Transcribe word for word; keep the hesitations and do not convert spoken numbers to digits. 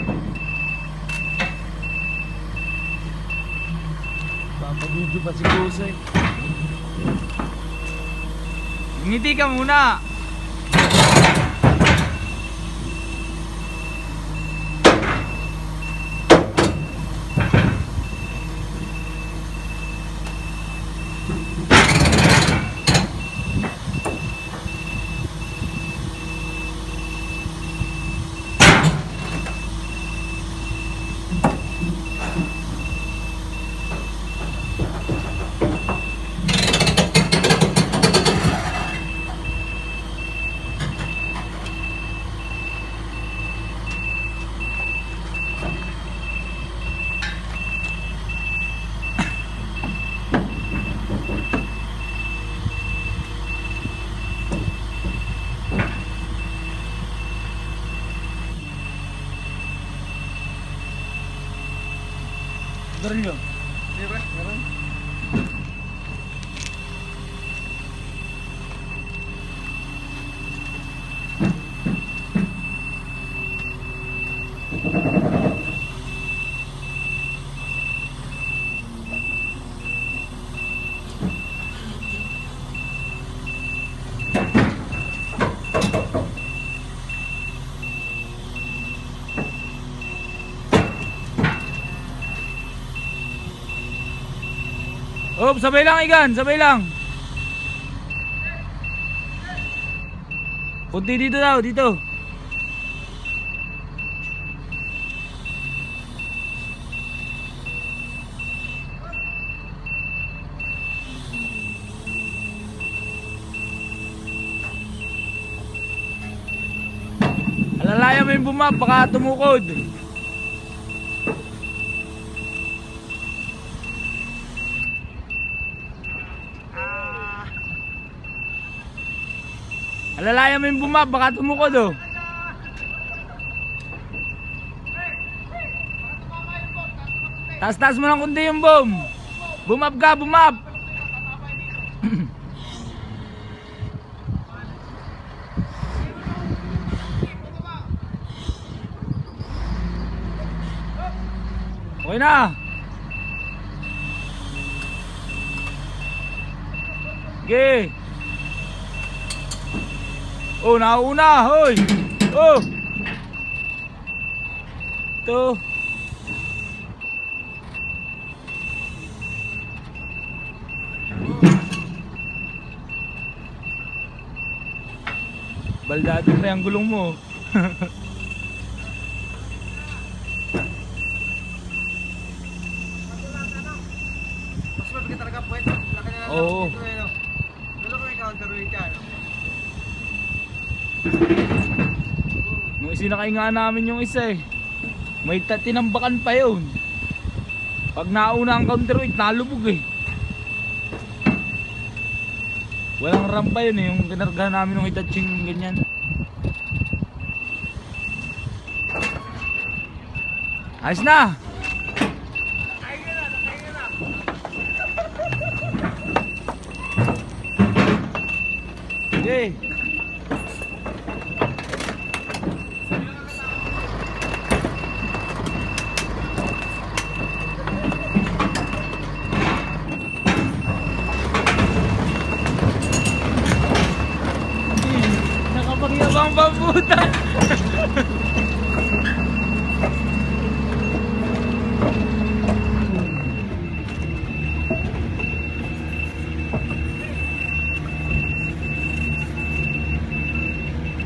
Papagudyo pa si Kusay. Ngiti ka muna. Meron yun? Hindi ba? Meron? Oh, sabay lang Igan, sabay lang. Punti dito daw, dito. Alalayan mo yung bumap, baka tumukod. Alalayan mo yung bumap, baka tumukod oh. Taas-taas mo lang kundi yung bom. Bumap ka, bumap. Okay na. Okay. Oh, nauna, hoy. Oh. Ito. Baldado pa yung gulong mo. Mas mabigay talaga po ito. Laki na lang. Oo. Lalo ko may counterweight ka, no? Nung isinakay nga namin yung isa eh, may tinambakan pa yun. Pag nauna ang counterweight, nalubog eh. Walang rampa yun eh, yung kinargahan namin ng Hitachi ganyan. Ayos na! Okay. Nakapagyabang pamputan.